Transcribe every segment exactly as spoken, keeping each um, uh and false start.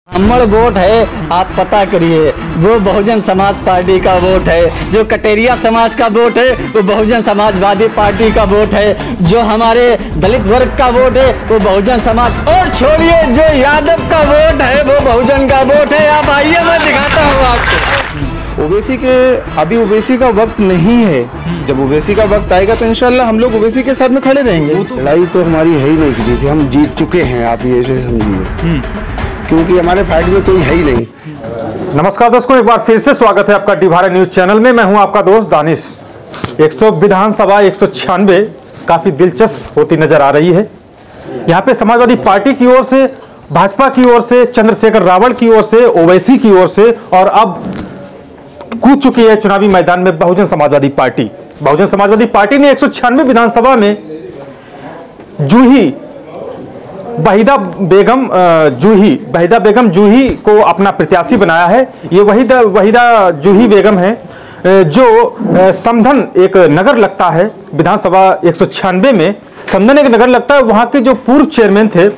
हमर वोट है, आप पता करिए, वो बहुजन समाज पार्टी का वोट है। जो कटेरिया समाज का वोट है वो बहुजन समाजवादी पार्टी का वोट है। जो हमारे दलित वर्ग का वोट है वो बहुजन समाज, और छोड़िए जो यादव का वोट है वो बहुजन का वोट है। आप आइए, मैं दिखाता हूँ आपको। ओवैसी के अभी ओवैसी का वक्त नहीं है। जब ओवैसी का वक्त आएगा तो इंशाल्लाह हम लोग ओवैसी के साथ में खड़े रहेंगे। लड़ाई तो हमारी है ही नहीं की थी, हम जीत चुके हैं, आप ये ऐसे समझिए, क्योंकि हमारे फाइट में कोई है ही नहीं। नमस्कार दोस्तों, एक बार फिर से स्वागत है आपका डी भारत न्यूज चैनल में। मैं हूं आपका दोस्त दानिश। एक सौ विधानसभा एक सौ छियानवे काफी दिलचस्प होती नजर आ रही है। यहाँ पे समाजवादी पार्टी की ओर से, भाजपा की ओर से, चंद्रशेखर रावल की ओर से, ओवैसी की ओर से, और अब कूद चुकी है चुनावी मैदान में बहुजन समाजवादी पार्टी। बहुजन समाजवादी पार्टी ने एक सौ छियानवे विधानसभा में जूही वहीदा बेगम जूही वहीदा बेगम जूही को अपना प्रत्याशी बनाया है। ये वहीदा वहीदा जूही बेगम है जो समधन एक नगर लगता है विधानसभा एक सौ छियानवे में। समधन एक नगर लगता है, वहां के जो पूर्व चेयरमैन थे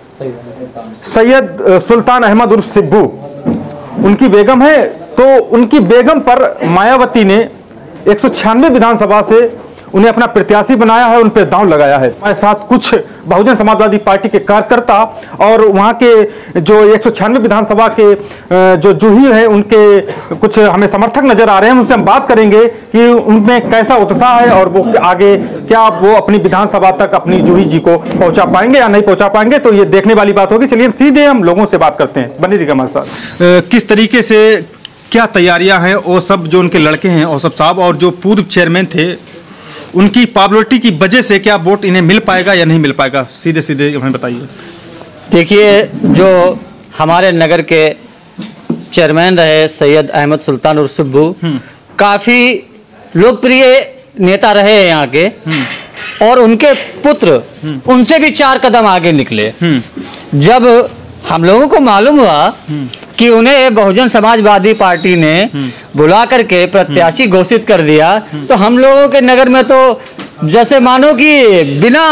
सैयद सुल्तान अहमद उर्फ सिब्बू, उनकी बेगम है। तो उनकी बेगम पर मायावती ने एक सौ छियानवे विधानसभा से उन्हें अपना प्रत्याशी बनाया है, उन पर दांव लगाया है। हमारे साथ कुछ बहुजन समाजवादी पार्टी के कार्यकर्ता और वहां के जो एक सौ छियानवे विधानसभा के जो जूही है उनके कुछ हमें समर्थक नजर आ रहे हैं। उनसे हम बात करेंगे कि उनमें कैसा उत्साह है और वो आगे क्या वो अपनी विधानसभा तक अपनी जूही जी को पहुंचा पाएंगे या नहीं पहुंचा पाएंगे, तो ये देखने वाली बात होगी। चलिए सीधे हम लोगों से बात करते हैं। बने रहिएगा हमारे साथ। किस तरीके से क्या तैयारियां हैं, वो सब जो उनके लड़के हैं और सब साहब, और जो पूर्व चेयरमैन थे उनकी पॉपुलरिटी की वजह से क्या वोट इन्हें मिल पाएगा या नहीं मिल पाएगा, सीधे सीधे हमें बताइए। देखिए, जो हमारे नगर के चेयरमैन रहे सैयद अहमद सुल्तान उर्फ सिब्बू, काफ़ी लोकप्रिय नेता रहे हैं यहाँ के, और उनके पुत्र उनसे भी चार कदम आगे निकले। जब हम लोगों को मालूम हुआ कि उन्हें बहुजन समाजवादी पार्टी ने बुला करके प्रत्याशी घोषित कर दिया, तो हम लोगों के नगर में तो जैसे मानो कि बिना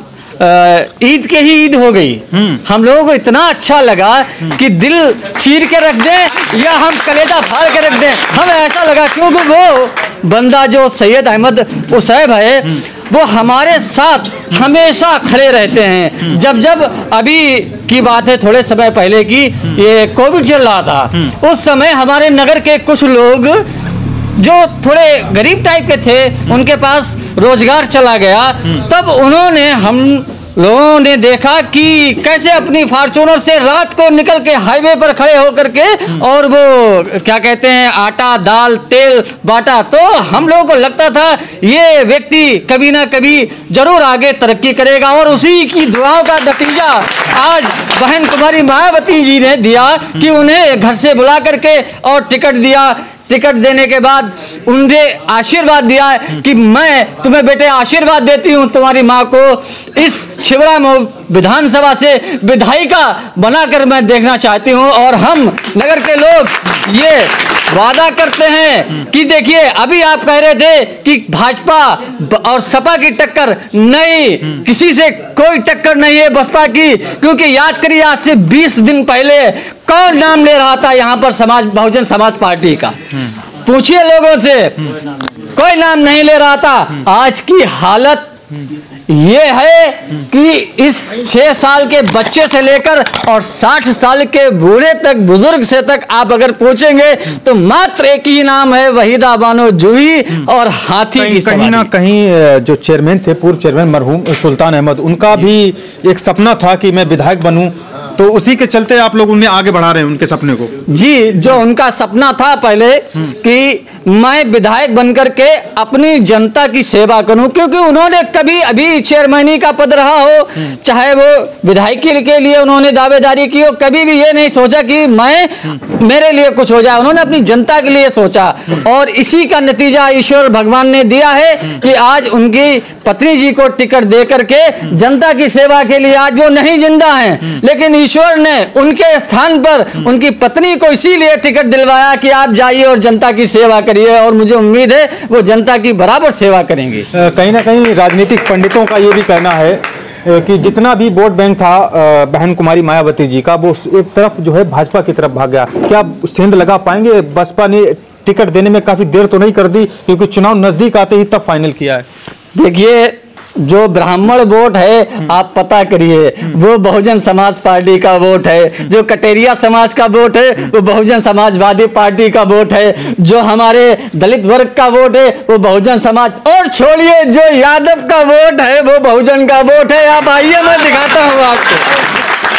ईद के ही ईद हो गई। हम लोगों को इतना अच्छा लगा कि दिल चीर के रख दें या हम कलेजा फाड़ के रख दें, हमें ऐसा लगा। क्योंकि वो बंदा जो सैयद अहमद उसैब है वो हमारे साथ हमेशा खड़े रहते हैं। जब जब अभी की बात है, थोड़े समय पहले की, ये कोविड चल रहा था, उस समय हमारे नगर के कुछ लोग जो थोड़े गरीब टाइप के थे, उनके पास रोजगार चला गया। तब उन्होंने, हम लोगों ने देखा कि कैसे अपनी फॉर्च्यूनर से रात को निकल के हाईवे पर खड़े होकर के और वो क्या कहते हैं आटा दाल तेल बांटा। तो हम लोगों को लगता था ये व्यक्ति कभी ना कभी जरूर आगे तरक्की करेगा, और उसी की दुआओं का नतीजा आज बहन कुमारी मायावती जी ने दिया कि उन्हें घर से बुला करके और टिकट दिया। टिकट देने के बाद उन्हें आशीर्वाद दिया कि मैं तुम्हें बेटे आशीर्वाद देती हूं, तुम्हारी मां को इस छिबरा विधानसभा से विधायिका बनाकर मैं देखना चाहती हूं। और हम नगर के लोग ये वादा करते हैं कि देखिए, अभी आप कह रहे थे कि भाजपा और सपा की टक्कर नहीं, किसी से कोई टक्कर नहीं है बसपा की। क्योंकि याद करिए, आज से बीस दिन पहले कौन नाम ले रहा था यहाँ पर समाज बहुजन समाज पार्टी का? पूछिए लोगों से, कोई नाम नहीं ले रहा था। आज की हालत ये है कि इस छह साल के बच्चे से लेकर और साठ साल के बूढ़े तक, बुजुर्ग से तक आप अगर पूछेंगे तो मात्र एक ही नाम है, वहीदा बानो जूही और हाथी की सवारी। कहीं ना कहीं जो चेयरमैन थे, पूर्व चेयरमैन मरहूम सुल्तान अहमद, उनका भी एक सपना था कि मैं विधायक बनूं, तो उसी के चलते आप लोग उन्हें आगे बढ़ा रहे हैं उनके सपने को। जी, जो उनका सपना था पहले कि मैं विधायक बनकर के अपनी जनता की सेवा करूं, क्योंकि उन्होंने कभी अभी चेयरमैनी का पद रहा हो, चाहे वो विधायकी के लिए उन्होंने दावेदारी की हो, कभी भी ये नहीं सोचा कि मैं मेरे लिए कुछ हो जाए। उन्होंने अपनी जनता के लिए सोचा, और इसी का नतीजा ईश्वर भगवान ने दिया है कि आज उनकी पत्नी जी को टिकट दे करके जनता की सेवा के लिए आज वो नहीं जिंदा हैं, लेकिन ईश्वर ने उनके स्थान पर उनकी पत्नी को इसीलिए टिकट दिलवाया कि आप जाइए और जनता की सेवा करिए, और मुझे उम्मीद है वो जनता की बराबर सेवा करेंगे। कहीं ना कहीं राजनीतिक पंडितों का ये भी कहना है कि जितना भी वोट बैंक था अ, बहन कुमारी मायावती जी का, वो एक तरफ जो है भाजपा की तरफ भाग गया। क्या सेंध लगा पाएंगे? बसपा ने टिकट देने में काफी देर तो नहीं कर दी, क्योंकि चुनाव नजदीक आते ही तब फाइनल किया है। देखिए, जो ब्राह्मण वोट है आप पता करिए, वो बहुजन समाज पार्टी का वोट है। जो कटेरिया समाज का वोट है वो बहुजन समाजवादी पार्टी का वोट है। जो हमारे दलित वर्ग का वोट है वो बहुजन समाज, और छोड़िए जो यादव का वोट है वो बहुजन का वोट है। आप आइए, मैं दिखाता हूँ आपको।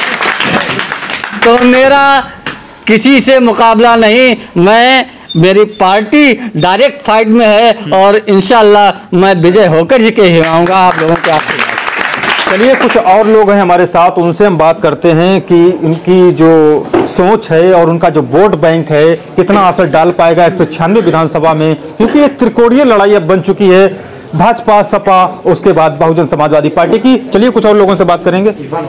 तो मेरा किसी से मुकाबला नहीं, मैं मेरी पार्टी डायरेक्ट फाइट में है और इंशाल्लाह मैं विजय होकर ही के ही आऊँगा आप लोगों के आगे। चलिए, कुछ और लोग हैं हमारे साथ, उनसे हम बात करते हैं कि इनकी जो सोच है और उनका जो वोट बैंक है कितना असर डाल पाएगा एक सौ छियानवे विधानसभा में, क्योंकि एक त्रिकोणीय लड़ाई अब बन चुकी है भाजपा, सपा, उसके बाद बहुजन समाजवादी पार्टी की। चलिए कुछ और लोगों से बात करेंगे।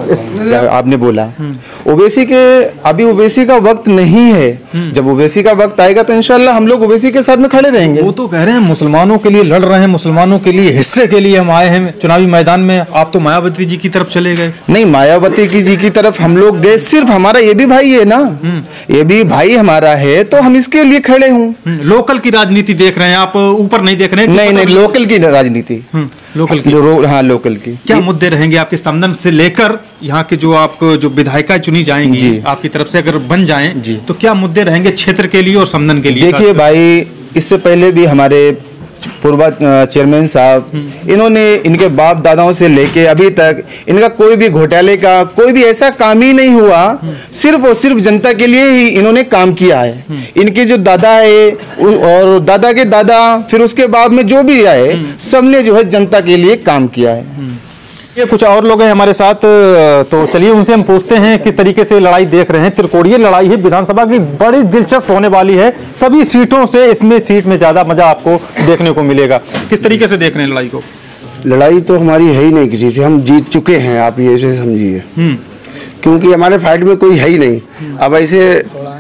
आपने बोला ओवैसी के, अभी ओवैसी का वक्त नहीं है। जब ओवैसी का वक्त आएगा तो इंशाल्लाह हम लोग ओवैसी के साथ में खड़े रहेंगे। वो तो कह रहे हैं मुसलमानों के लिए लड़ रहे हैं, मुसलमानों के लिए हिस्से के लिए हम आए हैं चुनावी मैदान में। आप तो मायावती जी की तरफ चले गए। नहीं, मायावती की जी की तरफ हम लोग गए, सिर्फ हमारा ये भी भाई है ना, ये भी भाई हमारा है, तो हम इसके लिए खड़े हूँ। लोकल की राजनीति देख रहे हैं आप, ऊपर नहीं देख रहे हैं? नहीं नहीं, लोकल की राजनीति, लोकल की। हाँ, लोकल की। क्या मुद्दे रहेंगे आपके समदन से लेकर यहाँ के जो आपको जो विधायिका चुनी जाएंगी आपकी तरफ से अगर बन जाएं जी, तो क्या मुद्दे रहेंगे क्षेत्र के लिए और समदन के लिए? देखिए भाई, इससे पहले भी हमारे पूर्व चेयरमैन साहब, इन्होंने इनके बाप दादाओं से लेके अभी तक इनका कोई भी घोटाले का कोई भी ऐसा काम ही नहीं हुआ। सिर्फ और सिर्फ जनता के लिए ही इन्होंने काम किया है। इनके जो दादा है और दादा के दादा, फिर उसके बाद में जो भी आए, सबने जो है जनता के लिए काम किया है। ये कुछ और लोग हैं हमारे साथ, तो चलिए उनसे हम पूछते हैं किस तरीके से लड़ाई देख रहे हैं। त्रिकोणीय लड़ाई है विधानसभा की, बड़ी दिलचस्प होने वाली है। सभी सीटों से इसमें सीट में ज्यादा मजा आपको देखने को मिलेगा। किस तरीके से देख रहे हैं लड़ाई को? लड़ाई तो हमारी है ही नहीं किसी से, हम जीत चुके हैं, आप ये ऐसे समझिए, क्योंकि हमारे फाइट में कोई है ही नहीं। अब ऐसे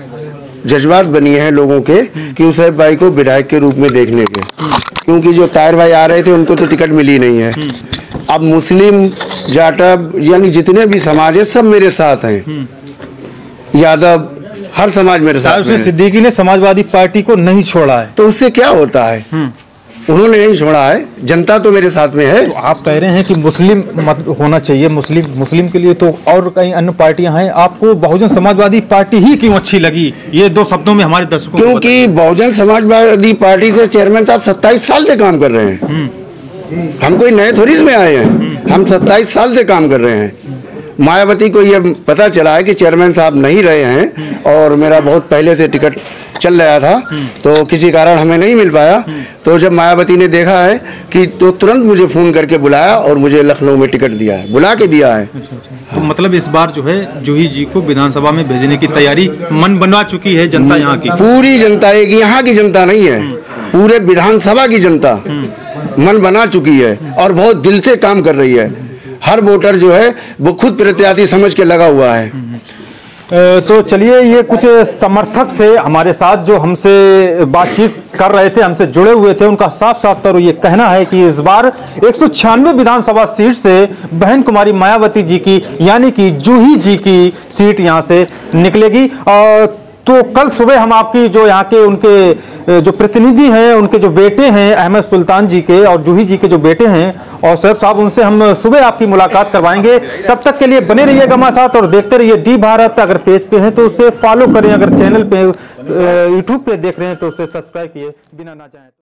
जज्बात बनी है लोगों के कि उस भाई को विधायक के रूप में देखने के, क्योंकि जो ताहिर भाई आ रहे थे उनको तो टिकट मिली नहीं है। अब मुस्लिम, जाटव, यानी जितने भी समाज है सब मेरे साथ हैं, यादव, हर समाज मेरे साथ है। सिद्दीकी ने समाजवादी पार्टी को नहीं छोड़ा है, तो उससे क्या होता है? उन्होंने नहीं छोड़ा है, जनता तो मेरे साथ में है। तो आप कह रहे हैं कि मुस्लिम मत होना चाहिए, मुस्लिम मुस्लिम के लिए तो और कई अन्य पार्टियां हैं, आपको बहुजन समाजवादी पार्टी ही क्यों अच्छी लगी? ये दो शब्दों में हमारे दर्शकों को क्योंकि बहुजन समाजवादी पार्टी से चेयरमैन साहब सत्ताईस साल से काम कर रहे हैं। हम कोई नए थोड़ी में आए हैं, हम सत्ताईस साल से काम कर रहे हैं। मायावती को ये पता चला है कि चेयरमैन साहब नहीं रहे हैं और मेरा बहुत पहले से टिकट चल रहा था, तो किसी कारण हमें नहीं मिल पाया। तो जब मायावती ने देखा है कि, तो तुरंत मुझे फोन करके बुलाया और मुझे लखनऊ में टिकट दिया है, बुला के दिया है। तो मतलब इस बार जो है जूही जी को विधानसभा में भेजने की तैयारी मन बनवा चुकी है जनता, यहाँ की पूरी जनता, एक यहाँ की जनता नहीं है, पूरे विधानसभा की जनता मन बना चुकी है और बहुत दिल से काम कर रही है। हर वोटर जो है वो खुद प्रत्याशी समझ के लगा हुआ है। तो चलिए, ये कुछ समर्थक थे हमारे साथ जो हमसे बातचीत कर रहे थे, हमसे जुड़े हुए थे। उनका साफ साफ तौर ये कहना है कि इस बार एक सौ छियानवे विधानसभा सीट से बहन कुमारी मायावती जी की, यानी कि जूही जी की सीट यहाँ से निकलेगी। और तो कल सुबह हम आपकी जो यहाँ के उनके जो प्रतिनिधि हैं, उनके जो बेटे हैं अहमद सुल्तान जी के और जूही जी के जो बेटे हैं और सैयद साहब, उनसे हम सुबह आपकी मुलाकात करवाएंगे। तब तक के लिए बने रहिएगा हमारे साथ और देखते रहिए डी भारत। अगर पेज पे हैं तो उसे फॉलो करें, अगर चैनल पे यूट्यूब पे देख रहे हैं तो उसे सब्सक्राइब किए बिना ना जाए।